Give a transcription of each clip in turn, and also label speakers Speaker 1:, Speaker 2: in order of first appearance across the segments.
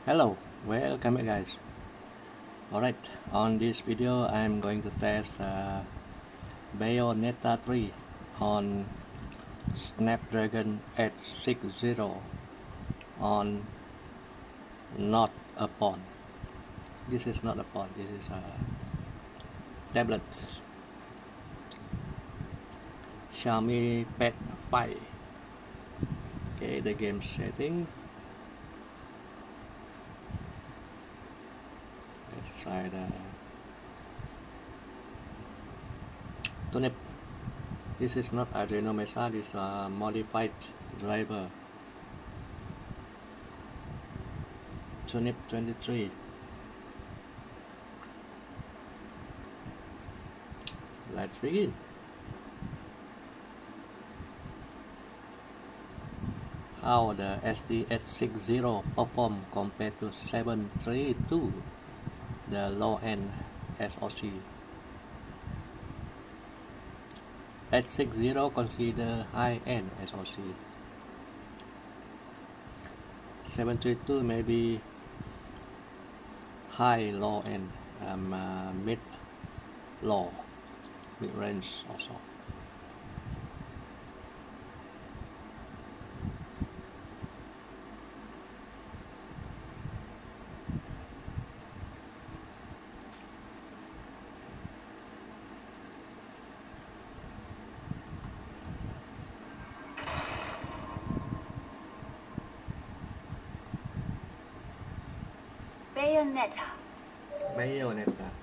Speaker 1: Hello, welcome back guys. Alright, on this video I'm going to test Bayonetta 3 on Snapdragon 860 on not a phone. This is not a phone, this is a tablet. Xiaomi Pad 5. Okay, the game setting. Let's try the Tunip. This is not Adreno Mesa, this is a modified driver. Tunip 23. Let's begin. How the SD860 perform compared to 732, the low-end SoC. 860 consider high-end SoC. 732 maybe high low-end, mid-low, mid-range also. Bayonetta.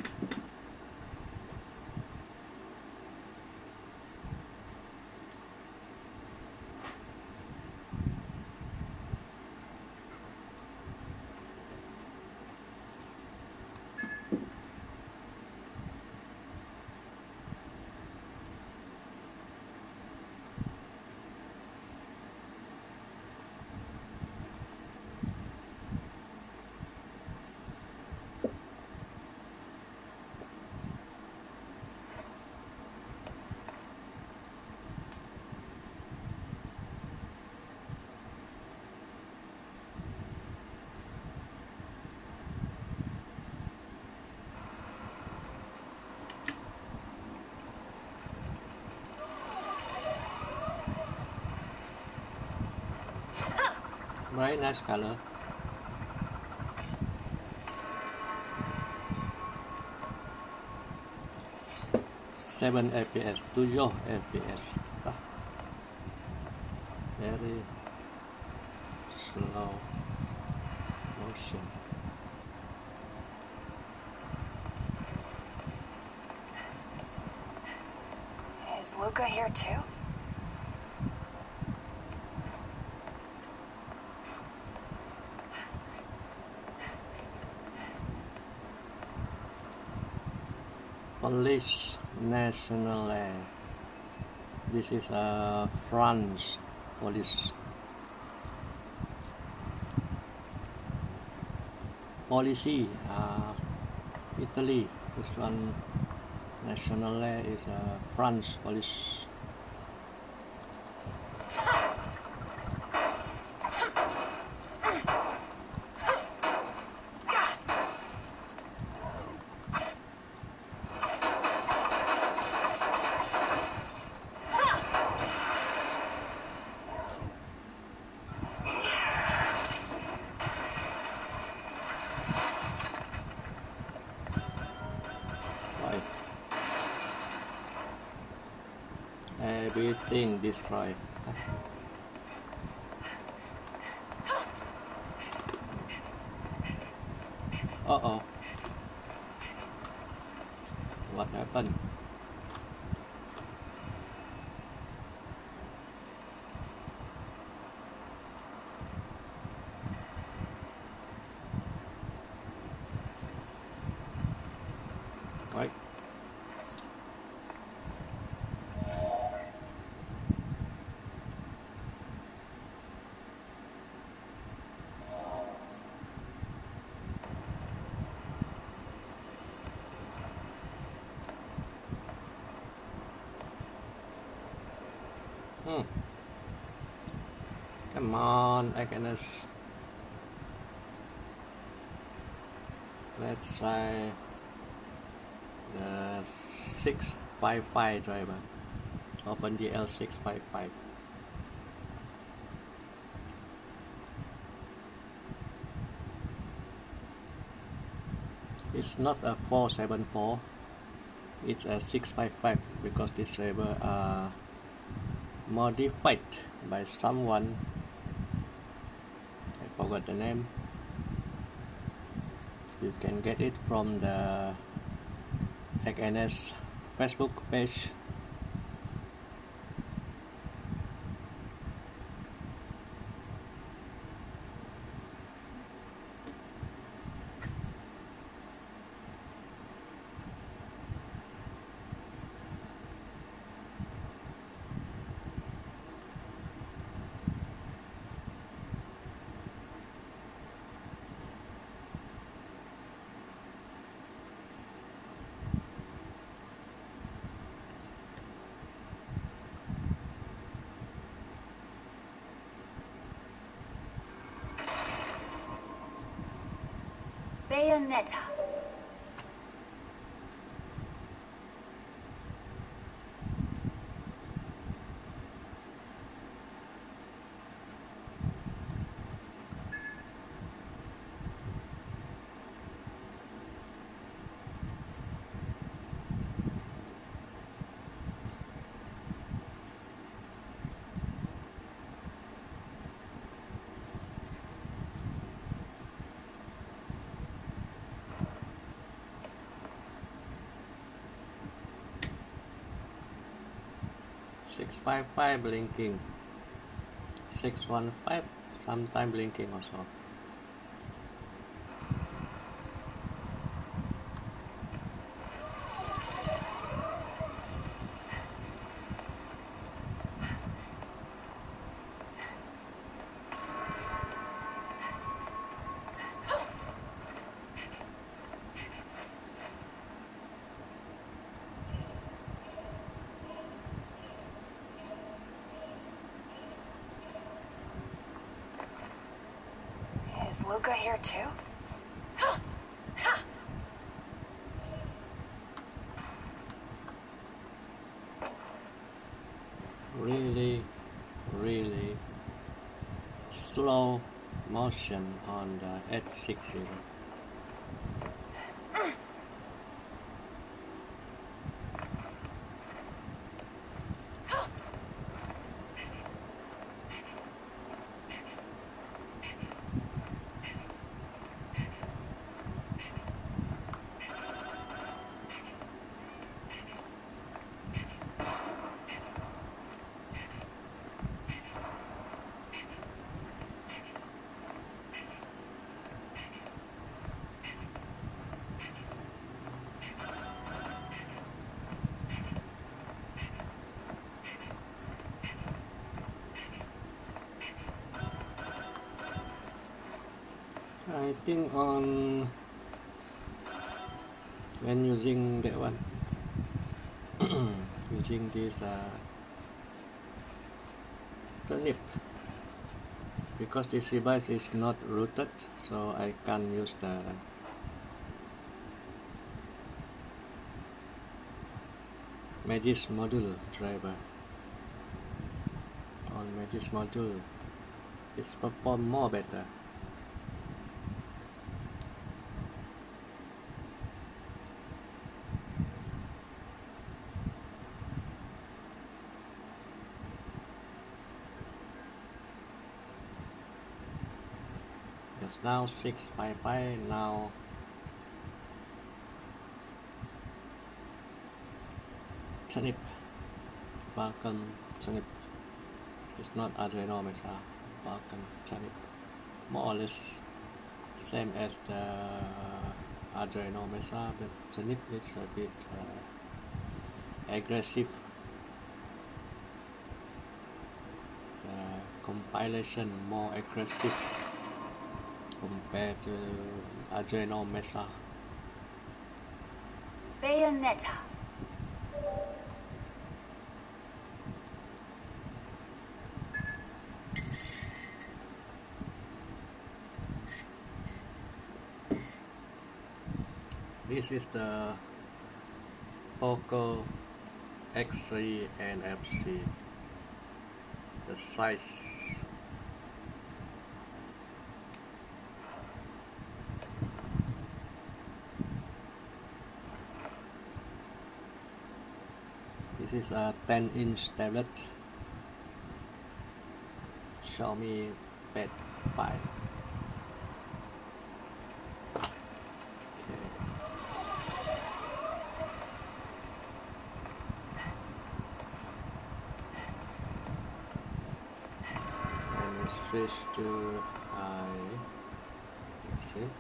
Speaker 1: Very nice color. Seven FPS, 7 FPS. Very slow motion.
Speaker 2: Is Luca here too?
Speaker 1: Police National. This is France police. Policy, Italy. This one national is France police. Everything destroyed. Uh-oh. What happened? Right. Come on, Agnes. Let's try the 655 driver. OpenGL 655. It's not a 474, it's a 655 because this driver are modified by someone. I forgot the name. You can get it from the XNS Facebook page.
Speaker 2: Bayonetta.
Speaker 1: Six five five blinking. 615 sometime blinking also.
Speaker 2: Is Luca here too?
Speaker 1: Really slow motion on the H60. I think on when using that one using this turnip, because this device is not rooted, so I can use the Magis module driver. On Magis module it's perform more better. Yes, now 655 now. Turnip, Vulcan turnip. It's not Adreno Mesa, Vulcan turnip. More or less same as the Adreno Mesa, but turnip is a bit aggressive. The compilation more aggressive compared to Adreno Mesa.
Speaker 2: Bayonetta.
Speaker 1: This is the Poco X3 NFC. The size this is a 10-inch tablet, Xiaomi Pad 5. Switch to high. Let's see.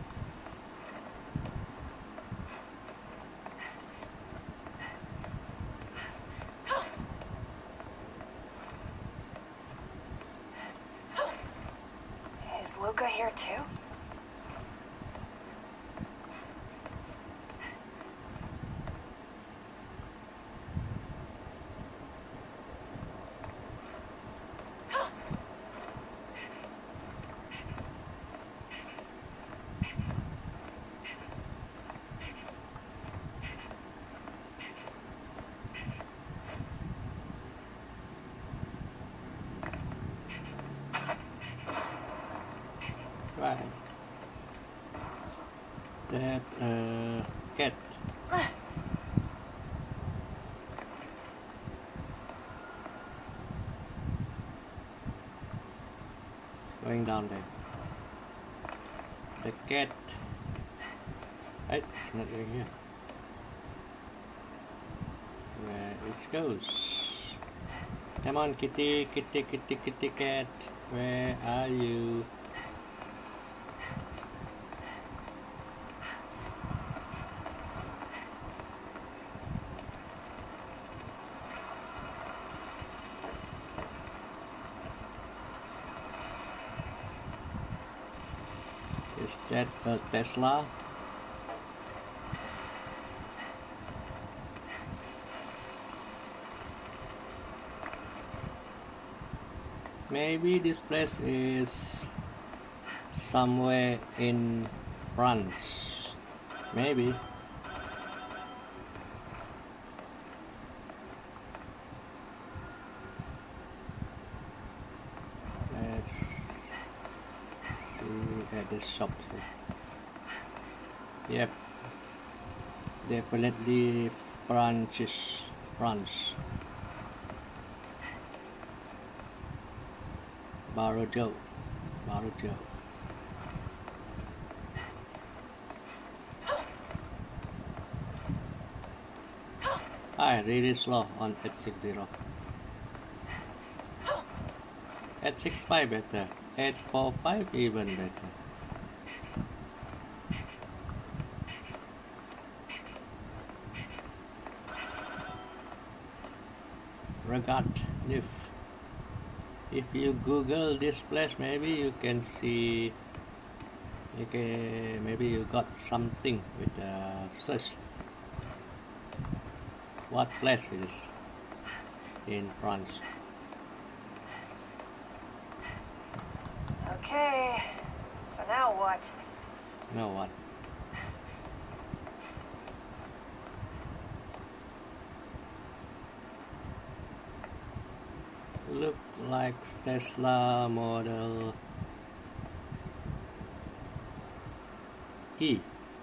Speaker 2: Is Luca here too?
Speaker 1: Right. That cat. Going down there. The cat. Hey, it's not going here. Where it goes? Come on, kitty, kitty, kitty, kitty cat. Where are you? Is that a Tesla? Maybe this place is somewhere in France. Maybe. Let's see at the shop here. Yep. Definitely France. Bordeaux. Really slow on 860. 865 better. 845 even better. Regat Neuf. If you Google this place, maybe you can see. Okay, maybe you got something with the search. What place it is in France?
Speaker 2: Okay, so now what?
Speaker 1: Now what? Look like Tesla Model E.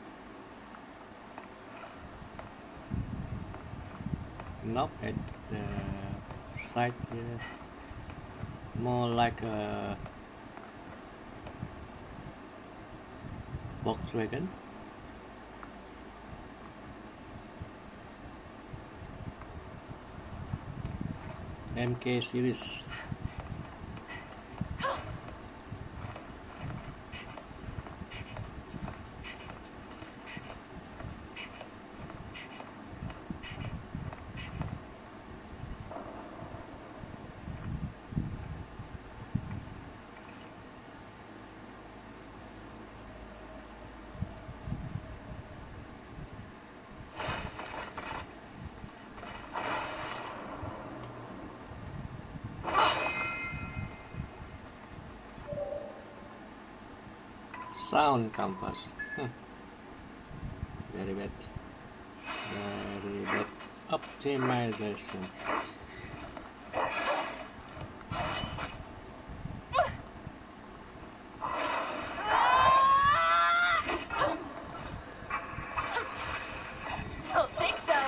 Speaker 1: Not at the side here. More like a Volkswagen. MK series. Sound compass. Very bad. Very bad optimization.
Speaker 2: Don't think so.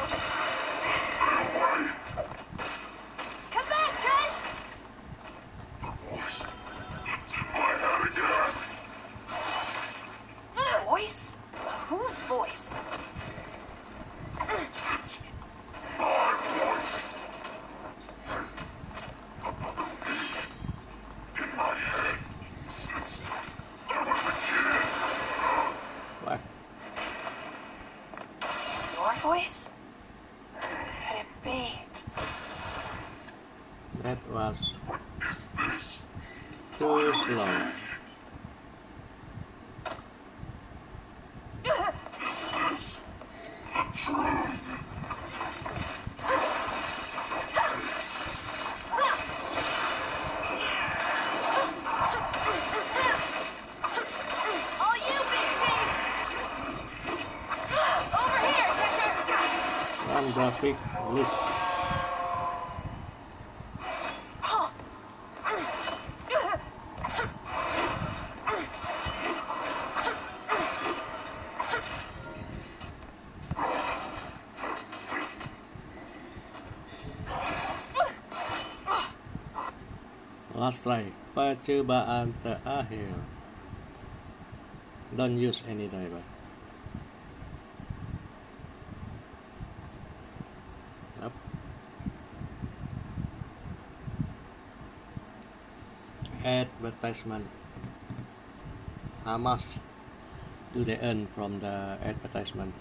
Speaker 2: Come back, Trish! Voice? Whose voice?
Speaker 1: What?
Speaker 2: Your voice? Could it be?
Speaker 1: That was too slow.
Speaker 2: All you, Big Steve! Over here, Cheshire!
Speaker 1: One graphic glitch. Last try, percobaan terakhir. Don't use any driver. Yep. Advertisement. How much do they earn from the advertisement?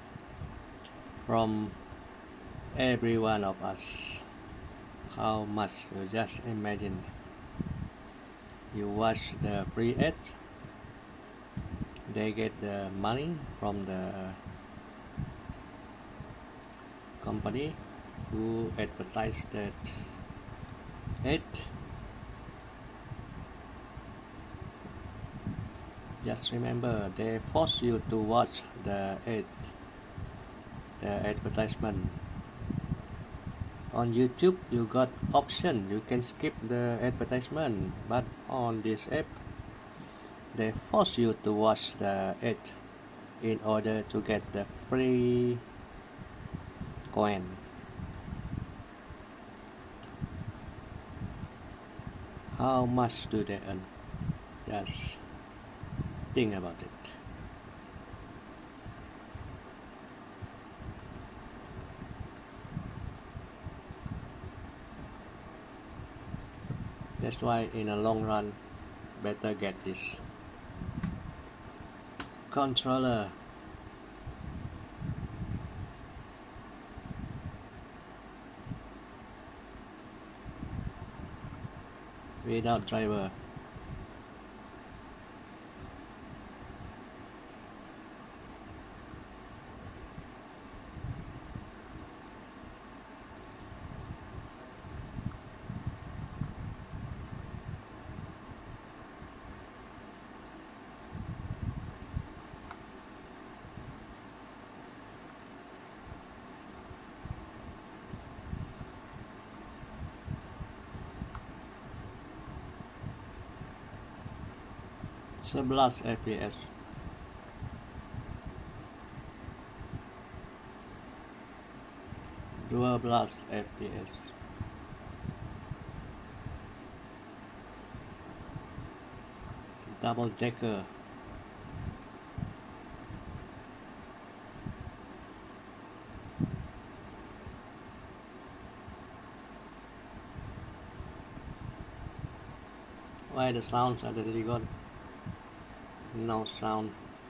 Speaker 1: From every one of us. How much? You just imagine. You watch the free ads, they get the money from the company who advertised that ad. Just remember, they force you to watch the ad, the advertisement. On YouTube, you got option, you can skip the advertisement, but on this app, they force you to watch the ad in order to get the free coin. How much do they earn? Just think about it. That's why in the long run, better get this controller. Without driver. Sebelas FPS. Dua belas FPS. Double decker. Why the sound suddenly gone? No sound.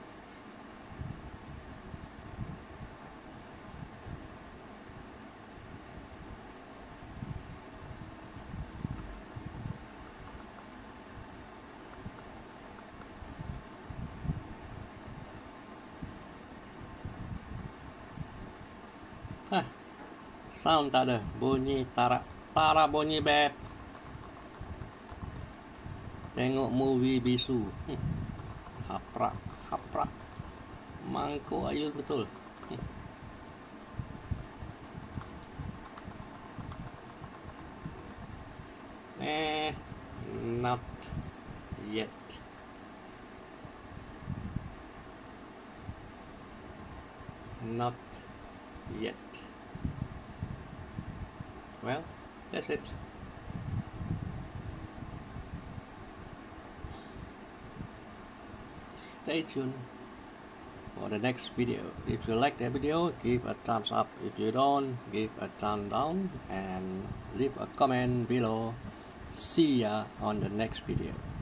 Speaker 1: Hah, sound tak ada, bunyi tara bunyi bed. Tengok movie bisu. Haprak. Mangko ayun betul. Not yet. Not yet. Well, that's it. Stay tuned for the next video. If you like the video, give a thumbs up. If you don't, give a thumb down and leave a comment below. See ya on the next video.